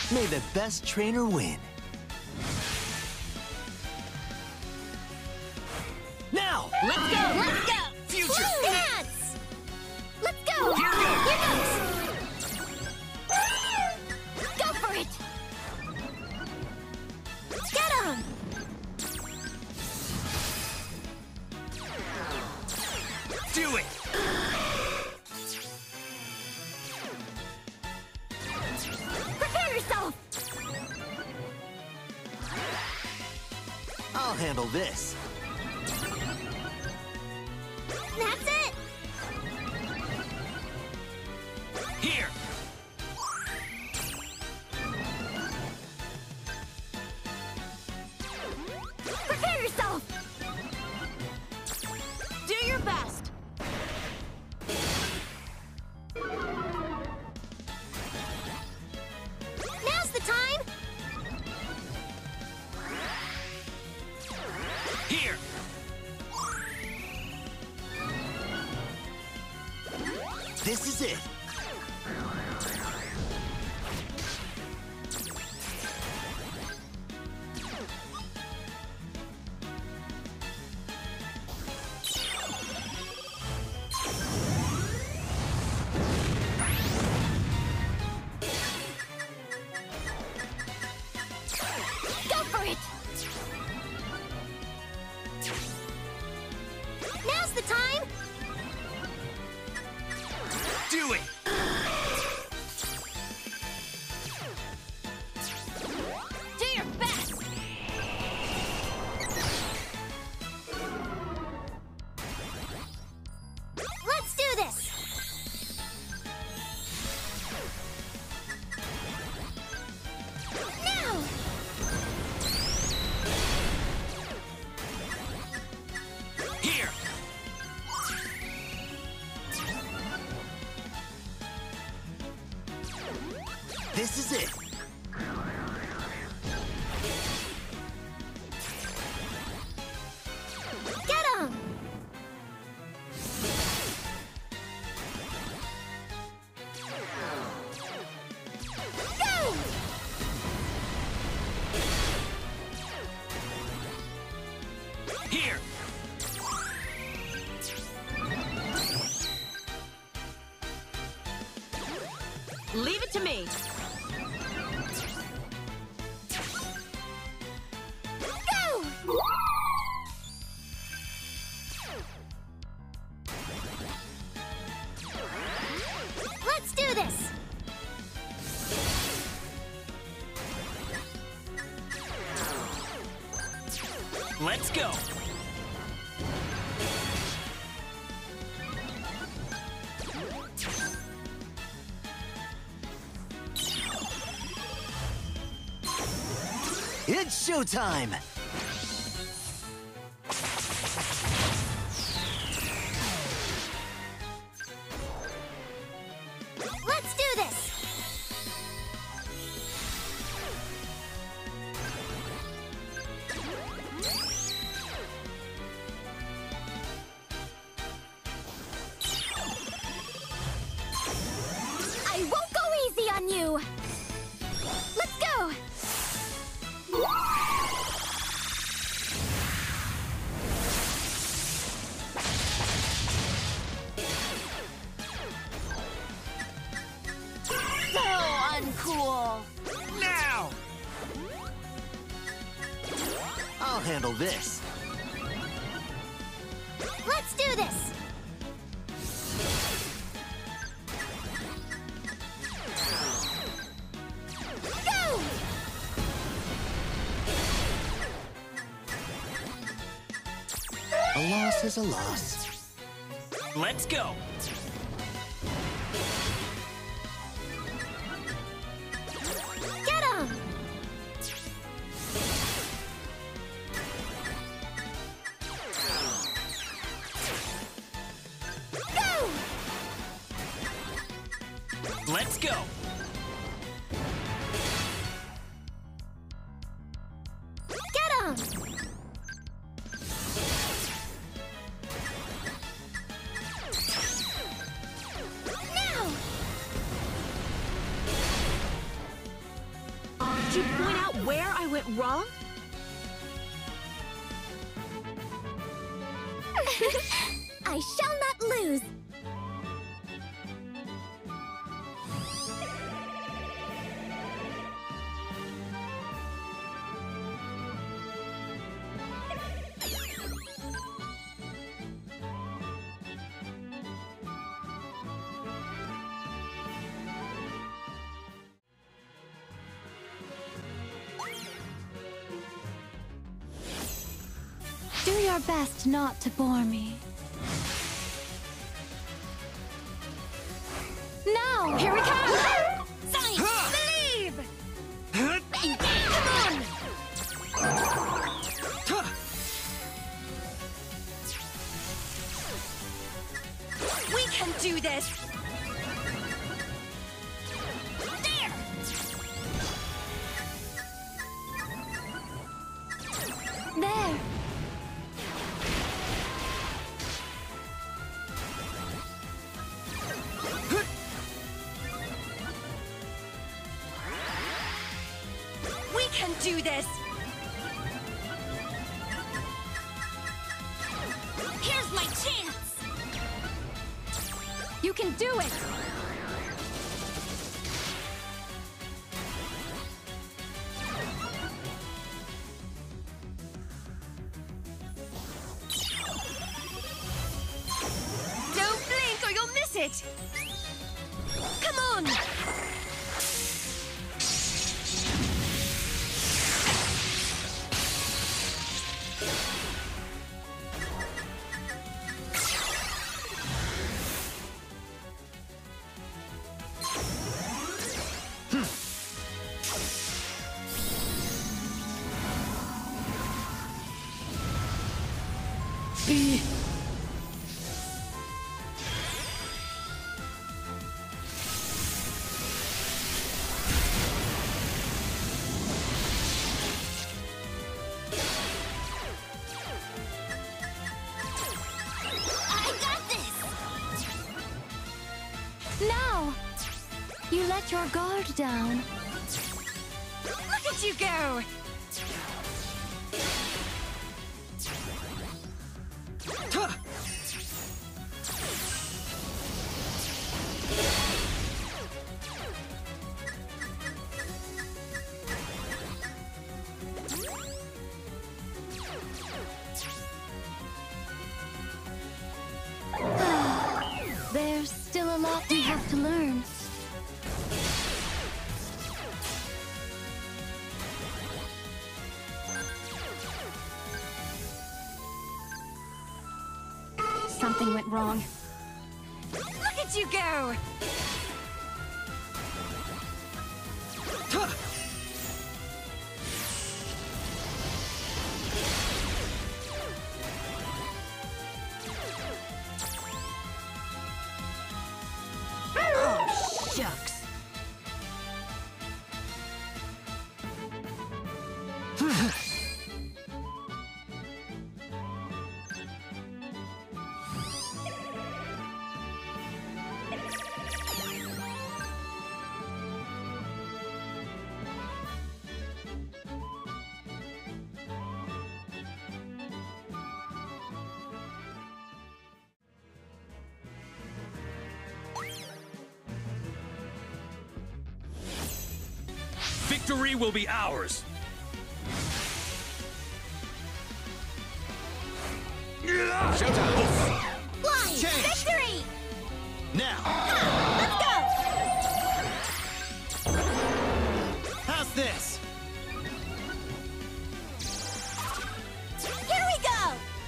May the best trainer win. Now! Let's go! Let's go! Future! Dance! Let's go! Here goes! Here goes! Go for it! Get him! Do it! Prepare yourself! I'll handle this. That's it! Here! Prepare yourself! Do your best! Now's the time! Here! This is it. Go for it! Now's the time! Do it! Do your best! Let's do this! Now! Here! This is it. Get him! Go! Here! Leave it to me! Go! Let's do this! Let's go! It's showtime! Let's do this! I won't go easy on you! Let's go! So uncool! Now! I'll handle this. Let's do this! Go! A loss is a loss. Let's go! Get him! Go! Let's go! Get him! Now! Could you point out where I went wrong? I shall not lose. Do your best not to bore me. Now! Here we come! Science! Believe! Come on! We can do this! There! There! We can do this! Here's my chance! You can do it! Don't blink or you'll miss it! Come on! I got this! Now! You let your guard down. Look at you go! There's still a lot we have to learn. Something went wrong. Look at you go! Oh, shucks. Victory will be ours! Showtime! Flying Change. victory! Now! Let's go! How's this? Here we go!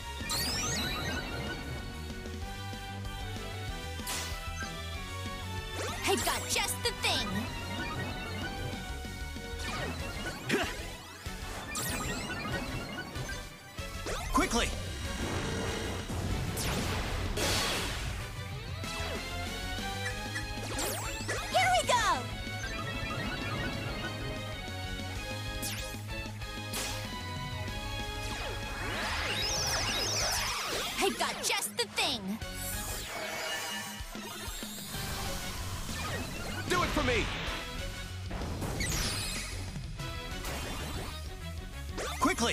I've got just the thing. Quickly! Here we go! I've got just the thing. Do it for me! Quickly!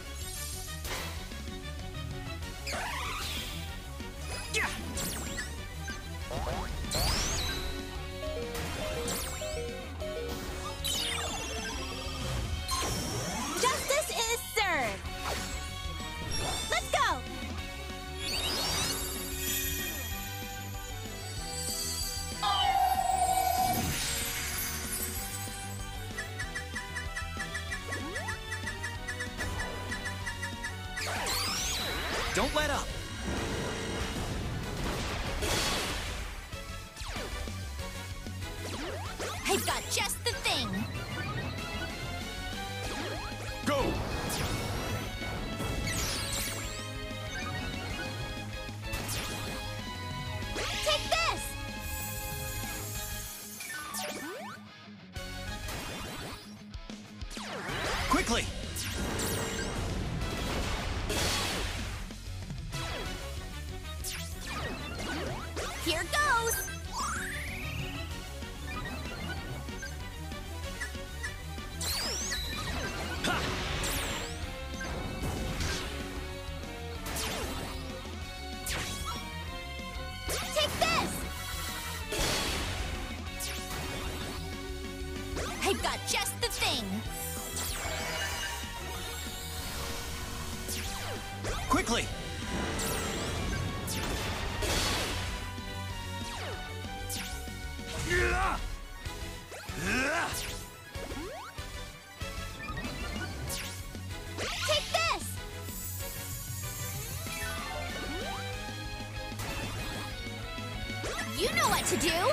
Yeah! Justice is served. Let's go. Don't let up! I've got just the thing. Go! Take this. Quickly! Here goes. Ha! Take this. I've got just the thing. Quickly! Yeah! Yeah! Take this. You know what to do.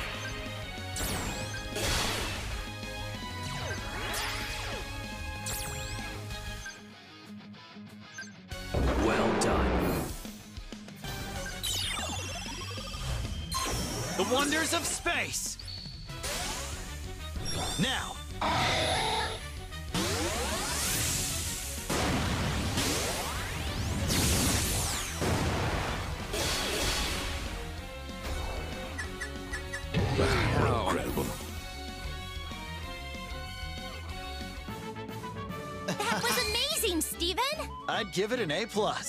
Well done. The wonders of space! Now! Incredible. That was amazing, Steven. I'd give it an A+.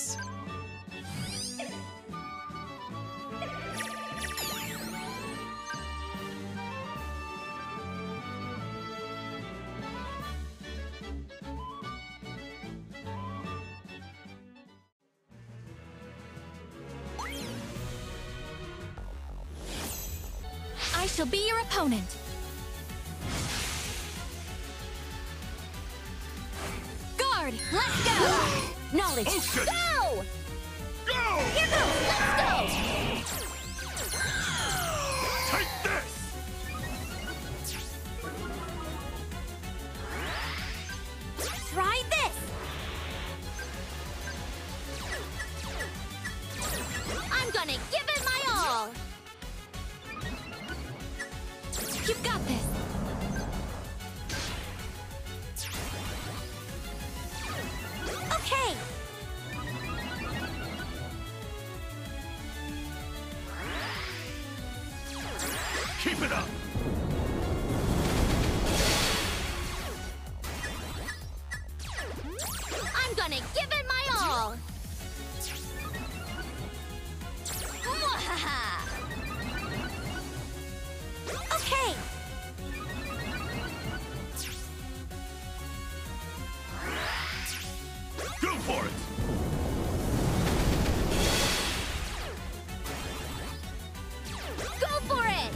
I shall be your opponent. Guard, let's go! Knowledge, Ocean! go! Go! Here goes, let's go! Take this! Try this! I'm gonna give it my all! You've got this! Okay! Keep it up! I'm gonna give it my all! Mwahaha! Okay! Go for it! Go for it!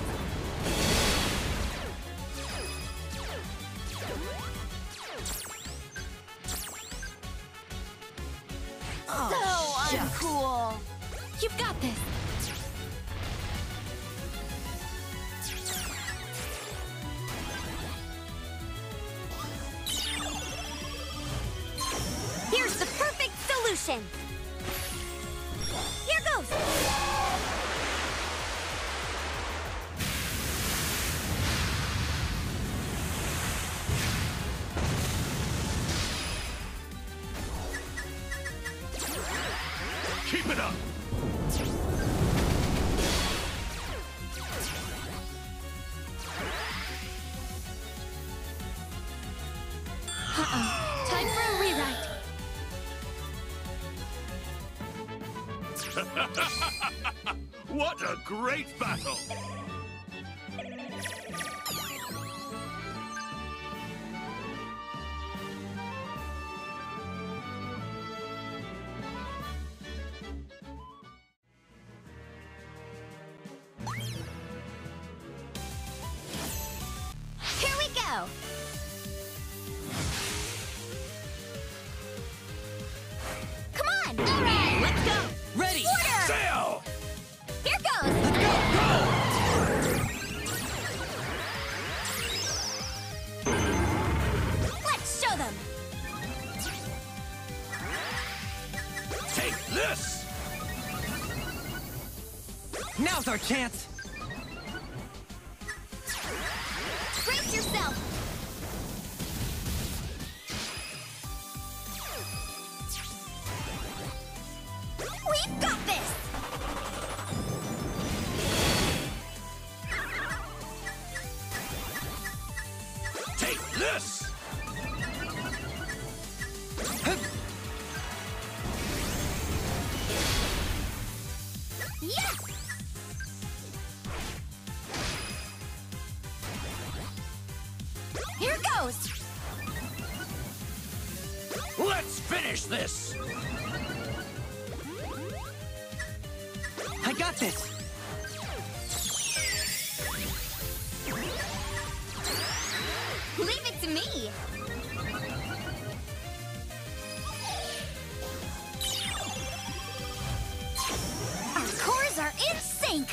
So uncool! You've got this! Here's the perfect solution! Here goes! Keep it up! Time for a rewrite. What a great battle! Here we go! Come on! All right! Let's go! Ready! Order! Sail! Here goes! Let's go! Let's show them! Take this! Now's our chance! Brace yourself! We've got this! Take this! Yes! Here goes! Let's finish this! I got this! Leave it to me! Our cores are in sync!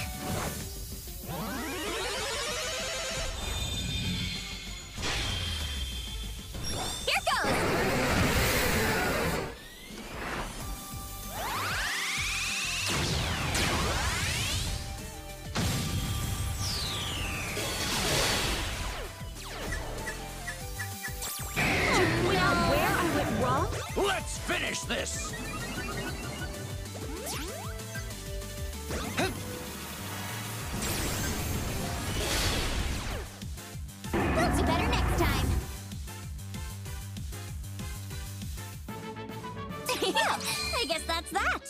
Here goes! Now where I went wrong? Let's finish this! We'll do better next time. I guess that's that.